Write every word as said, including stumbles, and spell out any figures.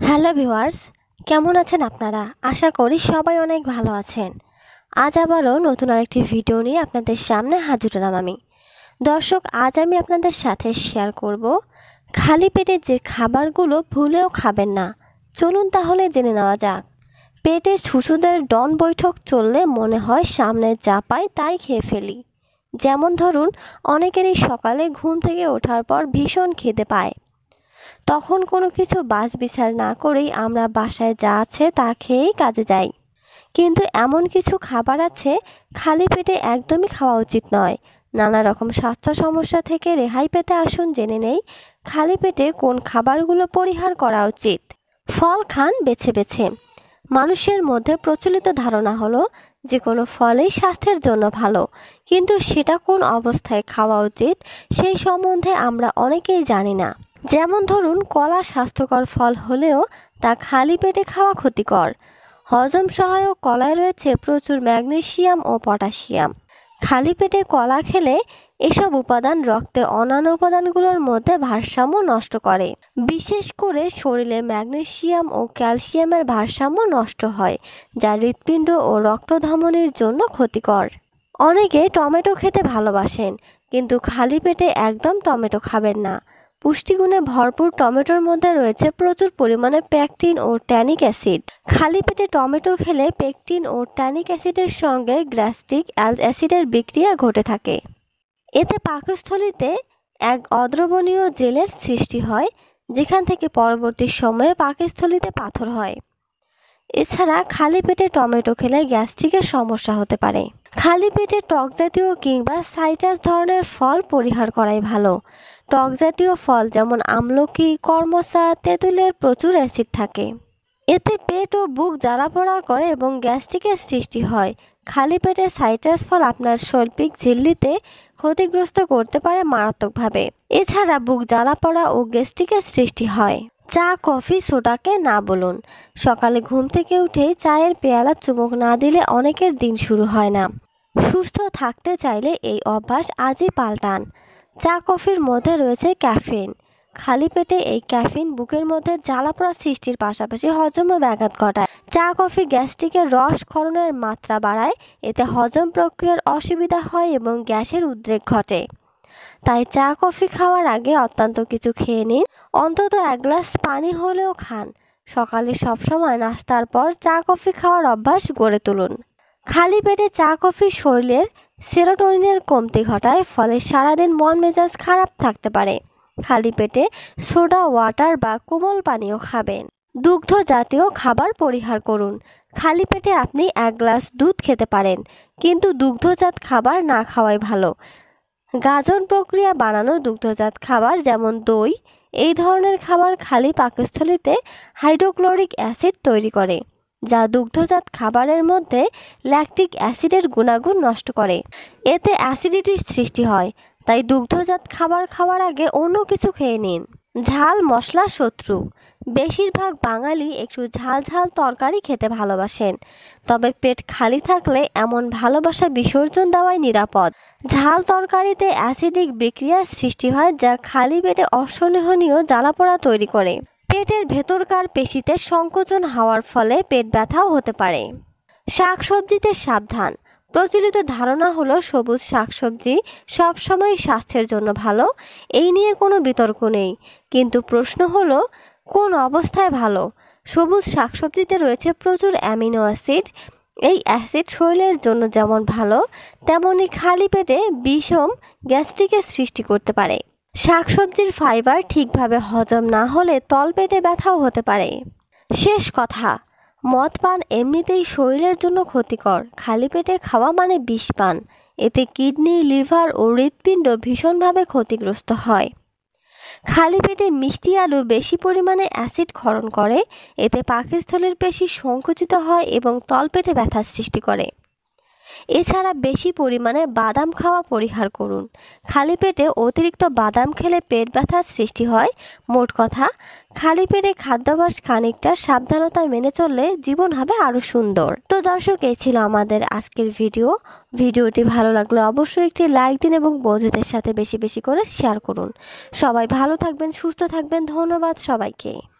Hello viewers, কেমন আছেন আপনারা? আশা করি সবাই অনেক ভালো আছেন। আজ আবারও নতুন আরেকটি ভিডিও নিয়ে আপনাদের সামনে হাজির হলাম আমি। দর্শক, আজ আমি আপনাদের সাথে শেয়ার করব খালি পেটে যে খাবারগুলো ভুলেও খাবেন না। চলুন তাহলে জেনে নেওয়া যাক। পেটে ছুঁচোদের ডন বৈঠক চললে মনে হয় সামনে যা পাই তাই খেয়ে ফেলি। যেমন ধরুন, অনেকেরই সকালে ঘুম থেকে ওঠার পর ভীষণ খিদে পায়। তখন কোনো কিছু বাছবিচার না করেই আমরা বাসায় যা আছে তা খেয়েই কাজে যাই। কিন্তু এমন কিছু খাবার আছে খালি পেটে একদমই খাওয়া উচিত নয়। নানা রকম স্বাস্থ্য সমস্যা থেকে রেহাই পেতে আসুন জেনে নেই খালি পেটে কোন খাবারগুলো পরিহার করা উচিত। ফল খান বেছে বেছে। মানুষের মধ্যে প্রচলিত ধারণা হলো যে কোনো ফলই স্বাস্থ্যের জন্য ভালো, কিন্তু সেটা কোন অবস্থায় খাওয়া উচিত সেই সম্বন্ধে আমরা অনেকেই জানি না। যেমন ধরুন, কলা স্বাস্থ্যকর ফল হলেও তা খালি পেটে খাওয়া ক্ষতিকর। হজম সহায়ক কলায় রয়েছে প্রচুর ম্যাগনেসিয়াম ও পটাশিয়াম। খালি পেটে কলা খেলে এসব উপাদান রক্তে অন্যান্য উপাদানগুলোর মধ্যে ভারসাম্য নষ্ট করে। বিশেষ করে শরীরে ম্যাগনেসিয়াম ও ক্যালসিয়ামের ভারসাম্য নষ্ট হয়, যা হৃৎপিণ্ড ও রক্তধমনির জন্য ক্ষতিকর। অনেকে টমেটো খেতে ভালোবাসেন, কিন্তু খালি পেটে একদম টমেটো খাবেন না। পুষ্টিগুণে ভরপুর টমেটোর মধ্যে রয়েছে প্রচুর পরিমাণে পেকটিন ও ট্যানিক অ্যাসিড। খালি পেটে টমেটো খেলে পেকটিন ও ট্যানিক অ্যাসিডের সঙ্গে গ্যাস্ট্রিক অ্যাসিডের বিক্রিয়া ঘটে থাকে। এতে পাকস্থলীতে এক অদ্রবণীয় জেলের সৃষ্টি হয়, যেখান থেকে পরবর্তী সময়ে পাকস্থলীতে পাথর হয়। এছাড়া খালি পেটে টমেটো খেলে গ্যাস্ট্রিকের সমস্যা হতে পারে। খালি পেটে টক জাতীয় কিংবা সাইট্রাস ধরনের ফল পরিহার করাই ভালো। টক জাতীয় ফল যেমন আমলকি, কর্মচা, তেঁতুলের প্রচুর অ্যাসিড থাকে। এতে পেট ও বুক জ্বালাপোড়া করে এবং গ্যাস্ট্রিকের সৃষ্টি হয়। খালি পেটে সাইট্রাস ফল আপনার শৈল্পিক ঝিল্লিতে ক্ষতিগ্রস্ত করতে পারে মারাত্মকভাবে। এছাড়া বুক জ্বালাপোড়া ও গ্যাস্ট্রিকের সৃষ্টি হয়। চা, কফি, সোডাকে না বলুন। সকালে ঘুম থেকে উঠেই চায়ের পেয়ালা চুমুক না দিলে অনেকের দিন শুরু হয় না। সুস্থ থাকতে চাইলে এই অভ্যাস আজই পাল্টান। চা, কফির মধ্যে রয়েছে ক্যাফিন। খালি পেটে এই ক্যাফিন বুকের মধ্যে জ্বালাপোড়া সৃষ্টির পাশাপাশি হজমও ব্যাঘাত ঘটায়। চা, কফি গ্যাস্ট্রিকের রস ক্ষরণের মাত্রা বাড়ায়। এতে হজম প্রক্রিয়ার অসুবিধা হয় এবং গ্যাসের উদ্রেক ঘটে। তাই চা, কফি খাওয়ার আগে অত্যন্ত কিছু খেয়ে নিন। অন্তত এক গ্লাস পানি হলেও খান। সকালে সবসময় নাস্তার পর চা, কফি খাওয়ার অভ্যাস গড়ে তুলুন। খালি পেটে চা, কফি শরীরের সেরোটোনিনের কমতি ঘটায়, ফলে সারাদিন মন মেজাজ খারাপ থাকতে পারে। খালি পেটে সোডা ওয়াটার বা কোমল পানীয় খাবেন। দুগ্ধ জাতীয় খাবার পরিহার করুন। খালি পেটে আপনি এক গ্লাস দুধ খেতে পারেন, কিন্তু দুগ্ধজাত খাবার না খাওয়াই ভালো। গাজন প্রক্রিয়া বানানো দুগ্ধজাত খাবার যেমন দই, এই ধরনের খাবার খালি পাকস্থলীতে হাইড্রোক্লোরিক অ্যাসিড তৈরি করে, যা দুগ্ধজাত খাবারের মধ্যে ল্যাকটিক অ্যাসিডের গুণাগুণ নষ্ট করে। এতে অ্যাসিডিটির সৃষ্টি হয়। তাই দুগ্ধজাত খাবার খাওয়ার আগে অন্য কিছু খেয়ে নিন। ঝাল মশলা শত্রু। বেশিরভাগ বাঙালি একটু ঝাল ঝাল তরকারি খেতে ভালোবাসেন, তবে পেট খালি থাকলে এমন ভালোবাসা বিসর্জন দেওয়াই নিরাপদ। ঝাল তরকারিতে অ্যাসিডিক বিক্রিয়ার সৃষ্টি হয়, যা খালি পেটে অসহনীয় জ্বালাপোড়া তৈরি করে। পেটের ভেতরকার পেশিতে সংকোচন হওয়ার ফলে পেট ব্যথাও হতে পারে। শাকসবজিতে সাবধান। প্রচলিত ধারণা হলো সবুজ শাকসবজি সবসময় স্বাস্থ্যের জন্য ভালো, এই নিয়ে কোনো বিতর্ক নেই। কিন্তু প্রশ্ন হলো, কোন অবস্থায় ভালো? সবুজ শাকসবজিতে রয়েছে প্রচুর অ্যামিনো অ্যাসিড। এই অ্যাসিড শরীরের জন্য যেমন ভালো, তেমনি খালি পেটে বিষম গ্যাস্ট্রিকের সৃষ্টি করতে পারে। শাকসবজির ফাইবার ঠিকভাবে হজম না হলে তলপেটে ব্যথাও হতে পারে। শেষ কথা, মদ পান এমনিতেই শরীরের জন্য ক্ষতিকর। খালি পেটে খাওয়া মানে বিষ পান। এতে কিডনি, লিভার ও হৃৎপিণ্ড ভীষণভাবে ক্ষতিগ্রস্ত হয়। খালি পেটে মিষ্টি আলু বেশি পরিমাণে অ্যাসিড ক্ষরণ করে। এতে পাকস্থলীর পেশি সংকুচিত হয় এবং তলপেটে ব্যথার সৃষ্টি করে। এছাড়া বেশি পরিমাণে বাদাম খাওয়া পরিহার করুন। খালি পেটে অতিরিক্ত বাদাম খেলে পেট ব্যথার সৃষ্টি হয়। মোট কথা, খালি পেটে খাদ্যাভ্যাস খানিকটা সাবধানতা মেনে চললে জীবন হবে আরও সুন্দর। তো দর্শক, এই ছিল আমাদের আজকের ভিডিও। ভিডিওটি ভালো লাগলে অবশ্যই একটি লাইক দিন এবং বন্ধুদের সাথে বেশি বেশি করে শেয়ার করুন। সবাই ভালো থাকবেন, সুস্থ থাকবেন। ধন্যবাদ সবাইকে।